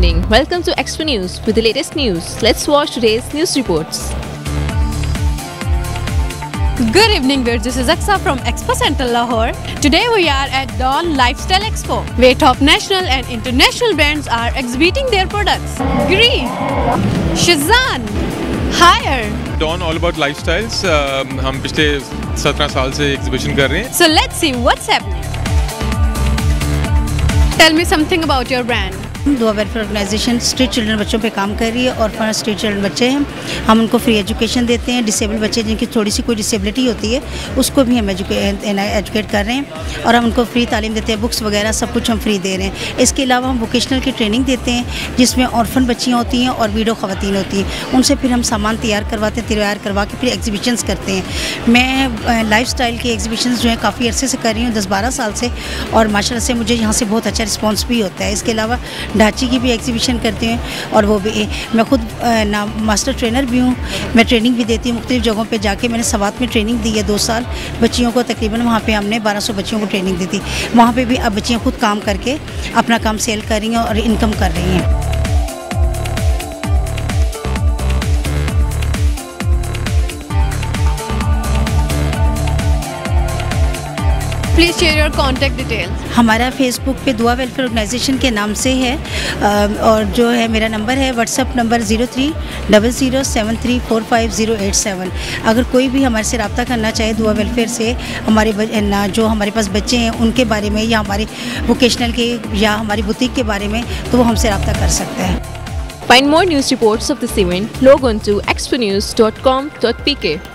evening. Welcome to Expo News with the latest news. Let's watch today's news reports. Good evening, viewers. This is Aksa from Expo Center Lahore. Today we are at Dawn Lifestyle Expo, where top national and international brands are exhibiting their products. Green, Shazan, Haier. Dawn all about lifestyles. हम पिछले 17 साल से exhibition कर रहे हैं. So let's see what's happening. Tell me something about your brand. Dua welfare organisation street children बच्चों पे काम कर रही है और फॉर स्ट्रीट चिल्ड्रन बच्चे हैं, हम उनको फ्री एजुकेशन देते हैं. डिसेबल बच्चे जिनकी थोड़ी सी कोई डिसेबिलिटी होती है उसको भी हम एजुकेट कर रहे हैं और हम उनको फ्री तालीम देते हैं. बुक्स वगैरह सब कुछ हम फ्री दे रहे हैं. इसके अलावा हम वोकेशनल की ट्रेनिंग देते हैं जिसमें ऑर्फन बच्चियाँ होती हैं और विडो ख़वातीन होती हैं. उनसे फिर हम सामान तैयार करवाते हैं, तैयार करवा के फिर एग्जीबिशंस करते हैं. मैं लाइफ स्टाइल की एग्जीबिशंस जो है काफ़ी अरसे से कर रही हूँ, 10-12 साल से, और माशाल्लाह से मुझे यहाँ से बहुत अच्छा रिस्पॉन्स भी होता है. इसके अलावा ढांची की भी एग्जीबिशन करते हैं और वो भी मैं खुद मास्टर ट्रेनर भी हूँ. मैं ट्रेनिंग भी देती हूँ मुख्तलिफ जगहों पे जाके. मैंने सवात में ट्रेनिंग दी है 2 साल बच्चियों को. तकरीबन वहाँ पे हमने 1200 बच्चियों को ट्रेनिंग दी थी. वहाँ पे भी अब बच्चियाँ खुद काम करके अपना काम सेल कर रही हैं और इनकम कर रही हैं. Please share your contact details. हमारा फेसबुक पे दुआ वेलफेयर ऑर्गेनाइजेशन के नाम से है और जो है मेरा नंबर है व्हाट्सअप नंबर 030073458087. अगर कोई भी हमारे से रब्ता करना चाहे दुआ वेलफेयर से, जो हमारे पास बच्चे हैं उनके बारे में या हमारे वोकेशनल के या हमारी बुटीक के बारे में, तो वो हमसे रब्ता कर सकते हैं. Find more news reports of this event. Log on to exponews.com.pk.